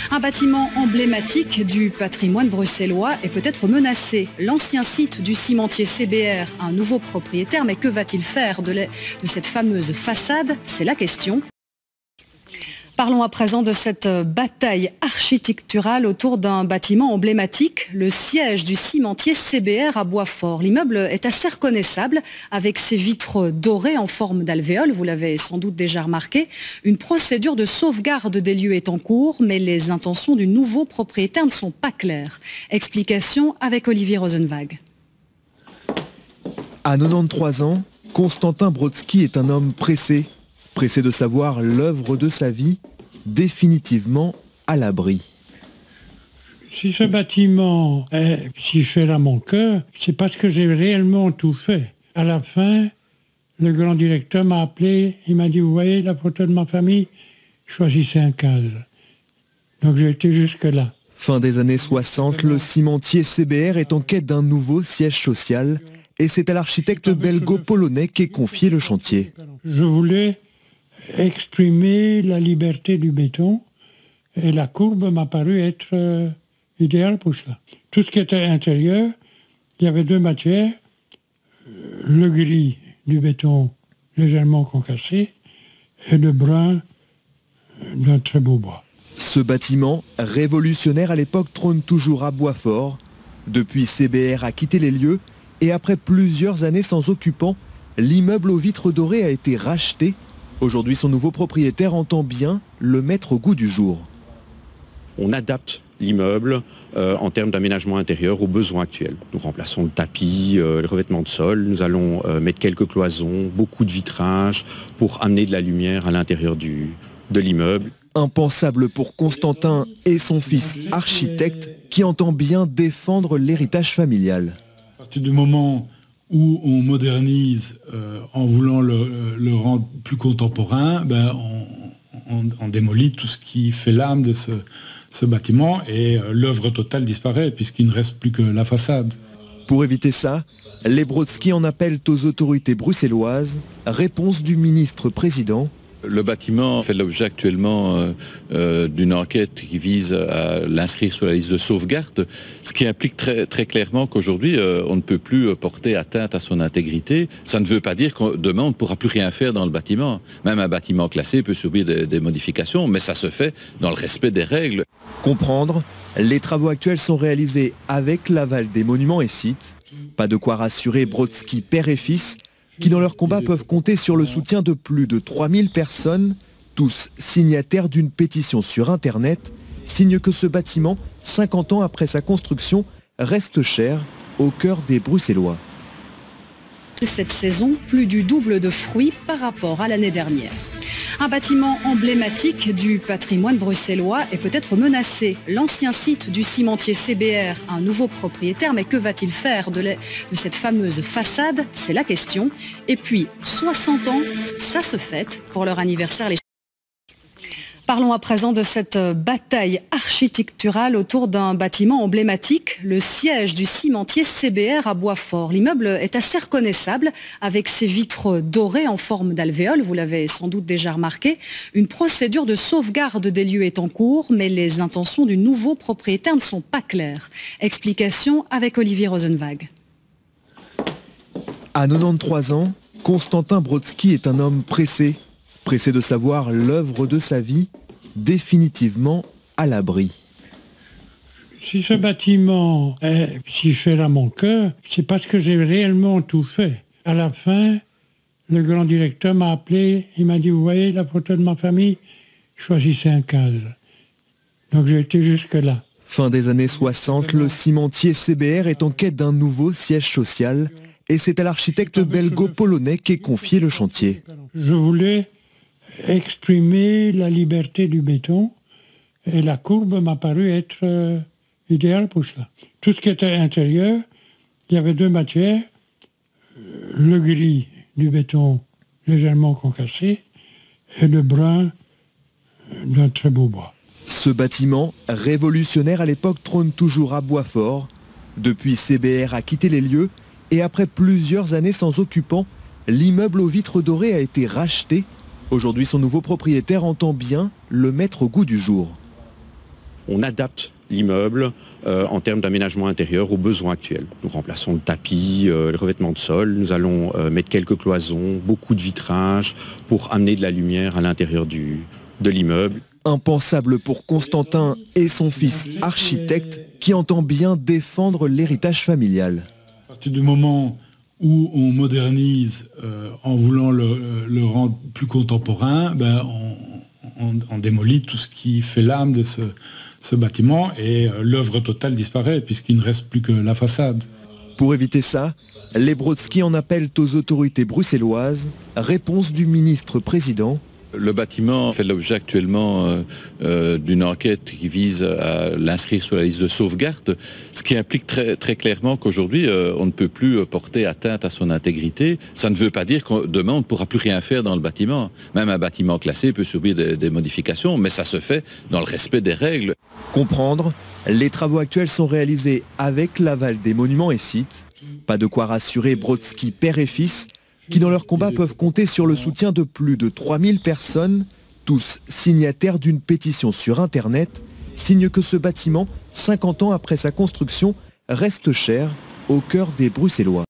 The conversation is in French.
Un bâtiment emblématique du patrimoine bruxellois est peut-être menacé. L'ancien site du cimentier CBR, un nouveau propriétaire, mais que va-t-il faire de cette fameuse façade? C'est la question. Parlons à présent de cette bataille architecturale autour d'un bâtiment emblématique, le siège du cimentier CBR à Boitsfort. L'immeuble est assez reconnaissable avec ses vitres dorées en forme d'alvéole, vous l'avez sans doute déjà remarqué. Une procédure de sauvegarde des lieux est en cours, mais les intentions du nouveau propriétaire ne sont pas claires. Explication avec Olivier Rosenwag. À 93 ans, Constantin Brodsky est un homme pressé de savoir l'œuvre de sa vie, définitivement à l'abri. Si ce bâtiment est si cher à mon cœur, c'est parce que j'ai réellement tout fait. À la fin, le grand directeur m'a appelé, il m'a dit, vous voyez la photo de ma famille, choisissez un cadre. Donc j'ai été jusque-là. Fin des années 60, le cimentier CBR est en quête d'un nouveau siège social et c'est à l'architecte belgo-polonais qu'est confié le chantier. Je voulais exprimer la liberté du béton et la courbe m'a paru être idéale pour cela. Tout ce qui était intérieur, il y avait deux matières, le gris du béton légèrement concassé et le brun d'un très beau bois. Ce bâtiment, révolutionnaire à l'époque, trône toujours à Boitsfort. Depuis, CBR a quitté les lieux et après plusieurs années sans occupant, l'immeuble aux vitres dorées a été racheté. Aujourd'hui, son nouveau propriétaire entend bien le mettre au goût du jour. On adapte l'immeuble en termes d'aménagement intérieur aux besoins actuels. Nous remplaçons le tapis, le revêtement de sol, nous allons mettre quelques cloisons, beaucoup de vitrages pour amener de la lumière à l'intérieur de l'immeuble. Impensable pour Constantin et son fils architecte qui entend bien défendre l'héritage familial. À partir du moment où on modernise en voulant le rendre plus contemporain, on démolit tout ce qui fait l'âme de ce bâtiment et l'œuvre totale disparaît puisqu'il ne reste plus que la façade. Pour éviter ça, les Brodsky en appellent aux autorités bruxelloises. Réponse du ministre-président. Le bâtiment fait l'objet actuellement d'une enquête qui vise à l'inscrire sur la liste de sauvegarde, ce qui implique très clairement qu'aujourd'hui, on ne peut plus porter atteinte à son intégrité. Ça ne veut pas dire que demain, on ne pourra plus rien faire dans le bâtiment. Même un bâtiment classé peut subir des modifications, mais ça se fait dans le respect des règles. Comprendre, les travaux actuels sont réalisés avec l'aval des monuments et sites. Pas de quoi rassurer Brodsky père et fils, qui dans leur combat peuvent compter sur le soutien de plus de 3000 personnes, tous signataires d'une pétition sur Internet, signe que ce bâtiment, 50 ans après sa construction, reste cher au cœur des Bruxellois. Cette saison, plus du double de fruits par rapport à l'année dernière. Un bâtiment emblématique du patrimoine bruxellois est peut-être menacé. L'ancien site du cimentier CBR, un nouveau propriétaire, mais que va-t-il faire de cette fameuse façade? C'est la question. Et puis, 60 ans, ça se fête pour leur anniversaire. Parlons à présent de cette bataille architecturale autour d'un bâtiment emblématique, le siège du cimentier CBR à Boitsfort. L'immeuble est assez reconnaissable avec ses vitres dorées en forme d'alvéole, vous l'avez sans doute déjà remarqué. Une procédure de sauvegarde des lieux est en cours, mais les intentions du nouveau propriétaire ne sont pas claires. Explication avec Olivier Rosenwag. À 93 ans, Constantin Brodsky est un homme pressé de savoir l'œuvre de sa vie, définitivement à l'abri. Si ce bâtiment est si cher à mon cœur, c'est parce que j'ai réellement tout fait. À la fin, le grand directeur m'a appelé, il m'a dit, vous voyez la photo de ma famille, choisissez un cadre. Donc j'ai été jusque-là. Fin des années 60, le cimentier CBR est en quête d'un nouveau siège social et c'est à l'architecte belgo-polonais qu'est confié le chantier. Je voulais exprimer la liberté du béton et la courbe m'a paru être idéale pour cela. Tout ce qui était intérieur, il y avait deux matières, le gris du béton légèrement concassé et le brun d'un très beau bois. Ce bâtiment, révolutionnaire à l'époque, trône toujours à Boitsfort. Depuis, CBR a quitté les lieux et après plusieurs années sans occupant, l'immeuble aux vitres dorées a été racheté. Aujourd'hui, son nouveau propriétaire entend bien le mettre au goût du jour. on adapte l'immeuble en termes d'aménagement intérieur aux besoins actuels. Nous remplaçons le tapis, le revêtement de sol, nous allons mettre quelques cloisons, beaucoup de vitrages pour amener de la lumière à l'intérieur de l'immeuble. Impensable pour Constantin et son fils architecte qui entend bien défendre l'héritage familial. À partir du moment où on modernise en voulant le rendre plus contemporain, on démolit tout ce qui fait l'âme de ce bâtiment et l'œuvre totale disparaît puisqu'il ne reste plus que la façade. Pour éviter ça, les Brodsky en appellent aux autorités bruxelloises. Réponse du ministre-président. Le bâtiment fait l'objet actuellement d'une enquête qui vise à l'inscrire sur la liste de sauvegarde, ce qui implique très clairement qu'aujourd'hui, on ne peut plus porter atteinte à son intégrité. Ça ne veut pas dire que demain, on ne pourra plus rien faire dans le bâtiment. Même un bâtiment classé peut subir des modifications, mais ça se fait dans le respect des règles. Comprendre, les travaux actuels sont réalisés avec l'aval des monuments et sites. Pas de quoi rassurer Brodsky père et fils, qui dans leur combat peuvent compter sur le soutien de plus de 3000 personnes, tous signataires d'une pétition sur Internet, signe que ce bâtiment, 50 ans après sa construction, reste cher au cœur des Bruxellois.